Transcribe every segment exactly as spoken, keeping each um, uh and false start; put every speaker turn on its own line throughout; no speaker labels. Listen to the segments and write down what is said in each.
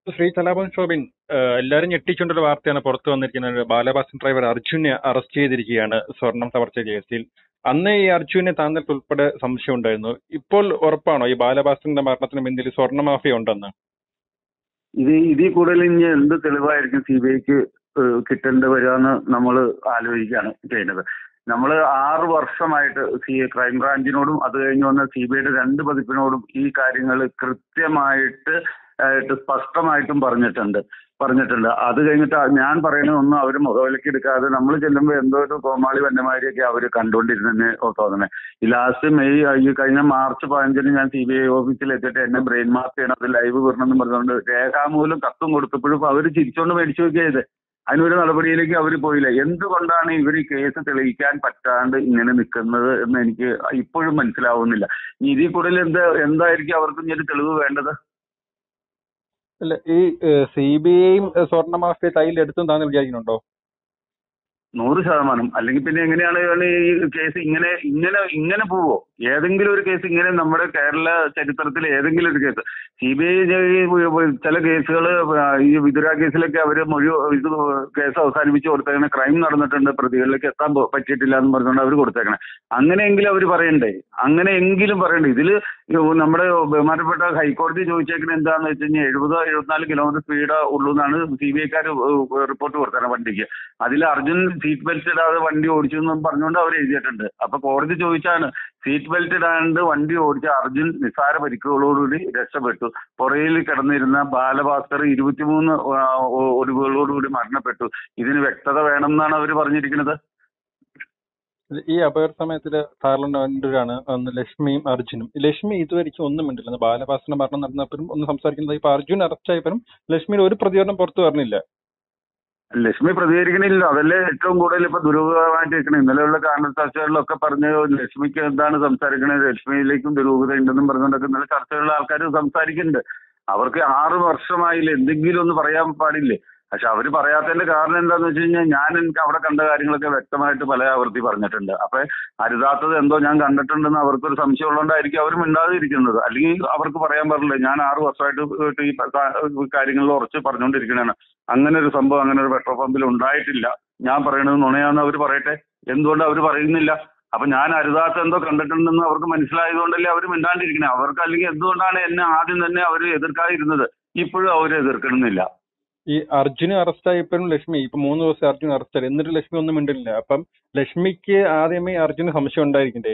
ശ്രീ കലാപൻ ശോഭിൻ, ഏഹ് എല്ലാരും ഞെട്ടിച്ചുകൊണ്ടൊരു വാർത്തയാണ് പുറത്തു വന്നിരിക്കുന്നത്. ബാലഭാസ്കർ ഡ്രൈവർ അർജുനെ അറസ്റ്റ് ചെയ്തിരിക്കുകയാണ് സ്വർണം കവർച്ച കേസിൽ. അന്ന് ഈ അർജുനെ താങ്കൾക്ക് ഉൾപ്പെടെ സംശയം ഉണ്ടായിരുന്നു. ഇപ്പോൾ ഉറപ്പാണോ ഈ ബാലഭാസ്കറിന്റെ മരണത്തിന് പിന്നിൽ സ്വർണ്ണ മാഫിയ ഉണ്ടെന്ന്?
ഇത് ഇതിൽ കൂടുതൽ ഇനി എന്ത് തെളിവായിരിക്കും സി ബി ഐക്ക് കിട്ടേണ്ടി വരികയെന്ന് നമ്മൾ ആലോചിക്കുകയാണ് ചെയ്യുന്നത്. നമ്മൾ ആറ് വർഷമായിട്ട് സി ക്രൈംബ്രാഞ്ചിനോടും അത് കഴിഞ്ഞ് വന്ന സി ബി ഐയുടെ രണ്ട് പതിപ്പിനോടും ഈ കാര്യങ്ങൾ കൃത്യമായിട്ട് ആയിട്ട് സ്പഷ്ടമായിട്ടും പറഞ്ഞിട്ടുണ്ട് പറഞ്ഞിട്ടുണ്ട് അത് കഴിഞ്ഞിട്ട് ഞാൻ പറയുന്നതൊന്നും അവർ മുഖവിലക്ക് എടുക്കാതെ നമ്മൾ ചെല്ലുമ്പോൾ എന്തോ ഒരു കോമാളി വന്യമാരിയൊക്കെ അവർ കണ്ടുകൊണ്ടിരുന്നെന്ന് തോന്നണേ. ഈ ലാസ്റ്റ് മെയ് ഈ കഴിഞ്ഞ മാർച്ച് പതിനഞ്ചിന് ഞാൻ സി ബി ഐ ഓഫീസിൽ എത്തിയിട്ട് എന്നെ ബ്രെയിൻ മാർക്ക് ചെയ്യണം, അത് ലൈവ് വരണമെന്ന് പറഞ്ഞുകൊണ്ട് രേഖാമൂലം കത്തും കൊടുത്തപ്പോഴും അവർ ചിരിച്ചുകൊണ്ട് മേടിച്ചു നോക്കിയത്. അതിനൊരു നടപടിയിലേക്ക് അവർ പോയില്ല. എന്തുകൊണ്ടാണ് ഇവർ ഈ കേസ് തെളിയിക്കാൻ പറ്റാണ്ട് ഇങ്ങനെ നിൽക്കുന്നത് എന്ന് എനിക്ക് ഇപ്പോഴും മനസ്സിലാവുന്നില്ല. ഇതിൽ കൂടുതൽ എന്താ എന്തായിരിക്കും അവർക്ക് ഇനി ഒരു തെളിവ് വേണ്ടത്?
അല്ല, ഈ സി ബി ഐയും സ്വർണ്ണ മാഫിയ കയ്യിലെടുത്തും താങ്കൾ വിചാരിക്കുന്നുണ്ടോ?
നൂറ് ശതമാനം. അല്ലെങ്കിൽ പിന്നെ എങ്ങനെയാണ് ഈ കേസ് ഇങ്ങനെ ഇങ്ങനെ ഇങ്ങനെ പോവോ? ഏതെങ്കിലും ഒരു കേസ് ഇങ്ങനെ നമ്മുടെ കേരള ചരിത്രത്തിൽ ഏതെങ്കിലും ഒരു കേസ് സി ബി ഐ ചില കേസുകൾ ഈ വിതുര കേസിലൊക്കെ അവർ മൊഴി ഇത് കേസ് അവസാനിപ്പിച്ച് കൊടുത്തേക്കണേ, ക്രൈം നടന്നിട്ടുണ്ട്, പ്രതികളിലേക്ക് എത്താൻ പറ്റിയിട്ടില്ല എന്ന് പറഞ്ഞുകൊണ്ട് അവർ കൊടുത്തേക്കണേ. അങ്ങനെയെങ്കിലും അവർ പറയണ്ടേ, അങ്ങനെയെങ്കിലും പറയണ്ടേ. ഇതിൽ നമ്മുടെ ബഹുമാനപ്പെട്ട ഹൈക്കോടതി ചോദിച്ചേക്കുന്നത് എന്താണെന്ന് വെച്ച് കഴിഞ്ഞാൽ എഴുപതോ എഴുപത്തിനാല് കിലോമീറ്റർ സ്പീഡ് ഉള്ളൂ എന്നാണ് സി ബി ഐക്കാർ റിപ്പോർട്ട് കൊടുത്തത് വണ്ടിക്ക്. അതിൽ അർജുൻ സീറ്റ് ബെൽറ്റ് ഇടാതെ വണ്ടി ഓടിച്ചു എന്ന് പറഞ്ഞുകൊണ്ട് അവർ എഴുതിയിട്ടുണ്ട്. അപ്പൊ കോടതി ചോദിച്ചാണ്, സീറ്റ് ബെൽറ്റ് ഇടാണ്ട് വണ്ടി ഓടിച്ച അർജുൻ നിസ്സാര പരിക്കുകളോടുകൂടി രക്ഷപ്പെട്ടു, പുറയിൽ കിടന്നിരുന്ന ബാലഭാസ്കർ ഇരുപത്തിമൂന്ന് ഒടിവുകളോടുകൂടി മരണപ്പെട്ടു, ഇതിന് വ്യക്തത വേണം എന്നാണ് അവർ പറഞ്ഞിരിക്കുന്നത്.
ഈ അപകട സമയത്തില് കാറിലുണ്ട് വണ്ടിയാണ് അന്ന് ലക്ഷ്മിയും അർജുനും. ലക്ഷ്മി ഇതുവരെയ്ക്കും ഒന്നും മിണ്ടില്ല. ബാലഭാസ്കറിന്റെ മരണം നടന്നപ്പോഴും ഒന്നും സംസാരിക്കുന്നത്. ഇപ്പൊ അർജുൻ അറസ്റ്റ് ആയപ്പോഴും ലക്ഷ്മിയുടെ ഒരു പ്രതികരണം പുറത്തു പറഞ്ഞില്ല.
ലക്ഷ്മി പ്രതികരിക്കണില്ല. അതല്ലേ ഏറ്റവും കൂടുതൽ ഇപ്പൊ ദുരൂഹമായിട്ട് നിൽക്കണം. ഇന്നലെയുള്ള കാരണ ചർച്ചകളിലൊക്കെ പറഞ്ഞ് ലക്ഷ്മിക്ക് എന്താണ് സംസാരിക്കണത്, ലക്ഷ്മിയിലേക്കും ദുരൂഹത ഉണ്ടെന്നും പറഞ്ഞുകൊണ്ടൊക്കെ ഇന്നലെ ചർച്ചകളിൽ ആൾക്കാർ സംസാരിക്കുന്നുണ്ട്. അവർക്ക് ആറ് വർഷമായില്ല, എന്തെങ്കിലും ഒന്ന് പറയാൻ പാടില്ലേ? പക്ഷെ അവർ പറയാത്തതിന്റെ കാരണം എന്താന്ന് വെച്ച് കഴിഞ്ഞാൽ ഞാൻ എനിക്ക് അവിടെ കണ്ട കാര്യങ്ങളൊക്കെ വ്യക്തമായിട്ട് പല ആവർത്തി പറഞ്ഞിട്ടുണ്ട്. അപ്പൊ അരുതാത്തത് എന്തോ ഞാൻ കണ്ടിട്ടുണ്ടെന്ന് അവർക്കൊരു സംശയം ഉള്ളതുകൊണ്ടായിരിക്കും അവർ മിണ്ടാതിരിക്കുന്നത്. അല്ലെങ്കിൽ അവർക്ക് പറയാൻ പാടില്ല, ഞാൻ ആറ് വർഷമായിട്ട് ഈ കാര്യങ്ങളിൽ ഉറച്ച് പറഞ്ഞുകൊണ്ടിരിക്കണതാണ്, അങ്ങനെ ഒരു സംഭവം അങ്ങനെ ഒരു പെട്രോൾ പമ്പിൽ ഉണ്ടായിട്ടില്ല, ഞാൻ പറയണത് നുണയാന്ന് അവർ പറയട്ടെ. എന്തുകൊണ്ട് അവർ പറയുന്നില്ല? അപ്പൊ ഞാൻ അരുതാത്ത എന്തോ കണ്ടിട്ടുണ്ടെന്ന് അവർക്ക് മനസ്സിലായതുകൊണ്ടല്ലേ അവർ മിണ്ടാണ്ടിരിക്കണേ. അവർക്ക് അല്ലെങ്കിൽ എന്തുകൊണ്ടാണ് എന്നെ ആദ്യം തന്നെ അവർ എതിർക്കാതിരുന്നത്? ഇപ്പോഴും അവർ എതിർക്കണമെന്നില്ല.
ഈ അർജുന് അറസ്റ്റ് ആയപ്പോഴും ലക്ഷ്മി ഇപ്പൊ മൂന്ന് ദിവസം അർജുൻ അറസ്റ്റ് ആയി, എന്നിട്ട് ലക്ഷ്മി ഒന്നും മിണ്ടില്ല. അപ്പം ലക്ഷ്മിക്ക് ആദ്യമേ അർജുന് സംശയം ഉണ്ടായിരിക്കണ്ടേ?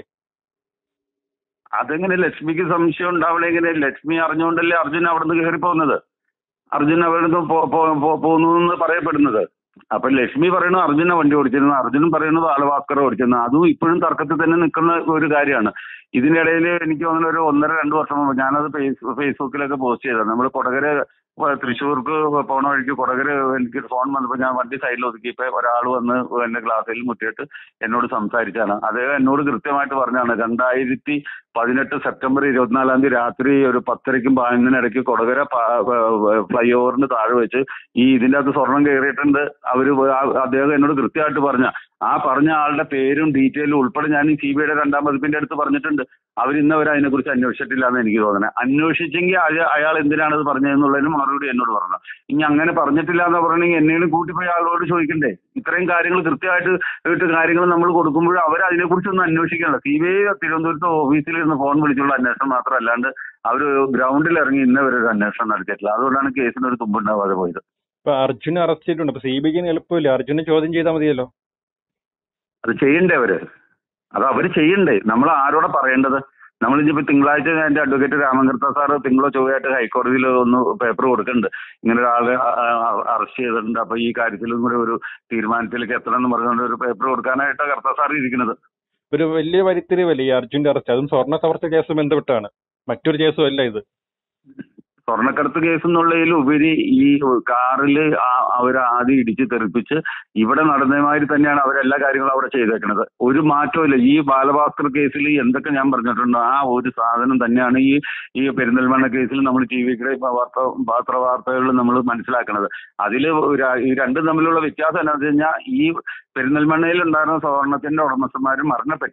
അതെങ്ങനെ ലക്ഷ്മിക്ക് സംശയം ഉണ്ടാവണേ? എങ്ങനെ? ലക്ഷ്മി അറിഞ്ഞുകൊണ്ടല്ലേ അർജുൻ അവിടെ നിന്ന് കയറി പോകുന്നത്, അർജുൻ അവിടെ നിന്ന് പോകുന്നു എന്ന് പറയപ്പെടുന്നത്. അപ്പൊ ലക്ഷ്മി പറയുന്നത് അർജുനെ വണ്ടി ഓടിച്ചിരുന്നു, അർജുനും പറയുന്നത് ബാലഭാസ്കർ ഓടിച്ചിരുന്നു. അതും ഇപ്പോഴും തർക്കത്തിൽ തന്നെ നിൽക്കുന്ന ഒരു കാര്യമാണ്. ഇതിന്റെ ഇടയിൽ എനിക്ക് തോന്നുന്ന ഒരു ഒന്നര രണ്ട് വർഷം മുമ്പ് ഞാനത് ഫേസ് ഫേസ്ബുക്കിലൊക്കെ പോസ്റ്റ് ചെയ്തത്. നമ്മൾ കൊടകര തൃശ്ശൂർക്ക് പോണ വഴിക്ക് കൊടകര എനിക്ക് ഫോൺ വന്നപ്പോൾ ഞാൻ വണ്ടി സൈഡിൽ ഒതുക്കിയപ്പോ ഒരാൾ വന്ന് എന്റെ ക്ലാസ്സിൽ മുട്ടിയിട്ട് എന്നോട് സംസാരിച്ചാണ്. അദ്ദേഹം എന്നോട് കൃത്യമായിട്ട് പറഞ്ഞാണ്, രണ്ടായിരത്തി പതിനെട്ട് സെപ്റ്റംബർ ഇരുപത്തിനാലാം തീയതി രാത്രി ഒരു പത്തരയ്ക്കും പതിനൊന്നിനിടയ്ക്ക് കൊടകര ഫ്ലൈ ഓവറിന് താഴെ വെച്ച് ഈ ഇതിന്റെ അകത്ത് സ്വർണം കയറിയിട്ടുണ്ട്. അവര് അദ്ദേഹം എന്നോട് കൃത്യമായിട്ട് പറഞ്ഞ ആ പറഞ്ഞ ആളുടെ പേരും ഡീറ്റെയിലും ഉൾപ്പെടെ ഞാൻ ഈ സി ബി ഐയുടെ രണ്ടാം പതിപ്പിന്റെ അടുത്ത് പറഞ്ഞിട്ടുണ്ട്. അവർ ഇന്നവരെ അതിനെക്കുറിച്ച് അന്വേഷിച്ചിട്ടില്ല എന്ന് എനിക്ക് തോന്നുന്നത്. അന്വേഷിച്ചെങ്കിൽ അയാൾ എന്തിനാണ് അത് പറഞ്ഞതെന്നുള്ളതിനും മറുപടി എന്നോട് പറഞ്ഞു. ഇനി അങ്ങനെ പറഞ്ഞിട്ടില്ല എന്ന് പറഞ്ഞെങ്കിൽ എന്നെയും കൂട്ടിപ്പോയി ആളോട് ചോദിക്കണ്ടേ? ഇത്രയും കാര്യങ്ങൾ കൃത്യമായിട്ട് ഇട്ട് കാര്യങ്ങൾ നമ്മൾ കൊടുക്കുമ്പോൾ അവർ അതിനെക്കുറിച്ചൊന്നും അന്വേഷിക്കണല്ലോ. സി ബി ഐ തിരുവനന്തപുരത്ത് ഓഫീസിലിരുന്ന് ഫോൺ വിളിച്ചുള്ള അന്വേഷണം മാത്രം അല്ലാണ്ട് അവർ ഗ്രൗണ്ടിൽ ഇറങ്ങി ഇന്നവരെ ഒരു അന്വേഷണം നടത്തിയിട്ടില്ല. അതുകൊണ്ടാണ് കേസിന് ഒരു തുമ്പുണ്ടാവാതെ പോയത്.
ഇപ്പൊ അർജുനെ അറസ്റ്റ് ചെയ്തിട്ടുണ്ട്. അപ്പൊ സി ബി ഐക്ക് എളുപ്പമില്ല, അർജുനെ ചോദ്യം ചെയ്താൽ മതിയല്ലോ.
അത് ചെയ്യണ്ടേ അവര്? അത് അവര് ചെയ്യണ്ടേ? നമ്മൾ ആരോടെ പറയേണ്ടത്? നമ്മളിപ്പോ തിങ്കളാഴ്ച എന്റെ അഡ്വക്കേറ്റ് രാമകൃഷ്ണ സാറ് തിങ്കളോ ചൊവ്വയായിട്ട് ഹൈക്കോടതിയിൽ ഒന്ന് പേപ്പർ കൊടുക്കുന്നുണ്ട്, ഇങ്ങനെ ഒരാളെ അറസ്റ്റ് ചെയ്തിട്ടുണ്ട്, അപ്പൊ ഈ കാര്യത്തിലും കൂടെ ഒരു തീരുമാനത്തിലേക്ക് എത്തണം എന്ന് പറഞ്ഞുകൊണ്ട് ഒരു പേപ്പർ കൊടുക്കാനായിട്ട് കർത്ത സാർ ഇരിക്കുന്നത്.
ഒരു വലിയ വരിത്തിരിവല്ലേ ഈ അർജുന്റെ അറസ്റ്റ്? അതും സ്വർണ്ണ കവർച്ച കേസ് ബന്ധപ്പെട്ടാണ്, മറ്റൊരു കേസും അല്ല ഇത്.
സ്വർണ്ണക്കടത്ത് കേസ് എന്നുള്ളതിൽ ഉപരി ഈ കാറിൽ അവർ ആദ്യം ഇടിച്ച് തെറിപ്പിച്ച് ഇവിടെ നടന്നമാതിരി തന്നെയാണ് അവരെല്ലാ കാര്യങ്ങളും അവിടെ ചെയ്തേക്കുന്നത്. ഒരു മാറ്റമില്ല. ഈ ബാലഭാസ്കർ കേസിൽ എന്തൊക്കെ ഞാൻ പറഞ്ഞിട്ടുണ്ടോ ആ ഒരു സാധനം തന്നെയാണ് ഈ ഈ പെരിന്തൽമണ്ണ കേസിൽ നമ്മൾ ടി വിയുടെ വാർത്ത പത്രവാർത്തകളിൽ നമ്മൾ മനസ്സിലാക്കുന്നത്. അതിൽ ഈ രണ്ടും തമ്മിലുള്ള വ്യത്യാസം എന്താണെന്ന് വെച്ച് കഴിഞ്ഞാൽ ഈ പെരിന്തൽമണ്ണയിൽ ഉണ്ടായിരുന്ന സ്വർണത്തിന്റെ ഉടമസ്ഥന്മാരും മരണപ്പെട്ടില്ല,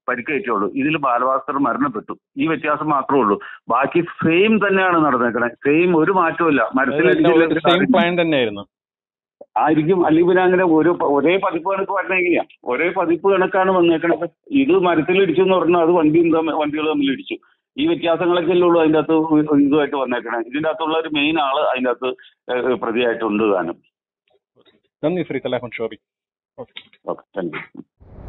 പരിക്കേറ്റുള്ളൂ. ഇതിൽ ബാലഭാസ്കർ മരണപ്പെട്ടു. ഈ വ്യത്യാസം മാത്രമേ ഉള്ളൂ. ബാക്കി സെയിം തന്നെയാണ് നടന്നേക്കണേ. സെയിം, ഒരു മാറ്റമില്ല.
സെയിം പ്ലാൻ തന്നെയായിരുന്നു
ആയിരിക്കും. അല്ലെങ്കിൽ പിന്നെ അങ്ങനെ ഒരു ഒരേ പതിപ്പ് കണക്ക് വരണമെങ്കിലാ ഒരേ പതിപ്പ് കണക്കാണ് വന്നേക്കണത്. ഇത് മരത്തിലിടിച്ചു എന്ന് പറഞ്ഞാൽ അത് വണ്ടിയും വണ്ടികൾ തമ്മിൽ ഇടിച്ചു. ഈ വ്യത്യാസങ്ങളൊക്കെ അല്ലേ ഉള്ളൂ അതിൻ്റെ അകത്ത് ഇതുമായിട്ട് വന്നേക്കണേ. ഇതിൻ്റെ അകത്തുള്ള ഒരു മെയിൻ ആള് അതിൻ്റെ അകത്ത് പ്രതിയായിട്ടുണ്ട് താനും.
നന്ദി ശ്രീ തലാഹൻ ഷോബി.
Okay, thank U.